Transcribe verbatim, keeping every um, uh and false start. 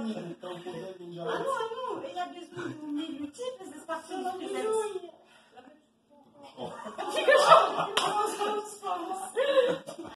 Ah non, ah non, il y a besoin de vous lutter, parce que c'est parti de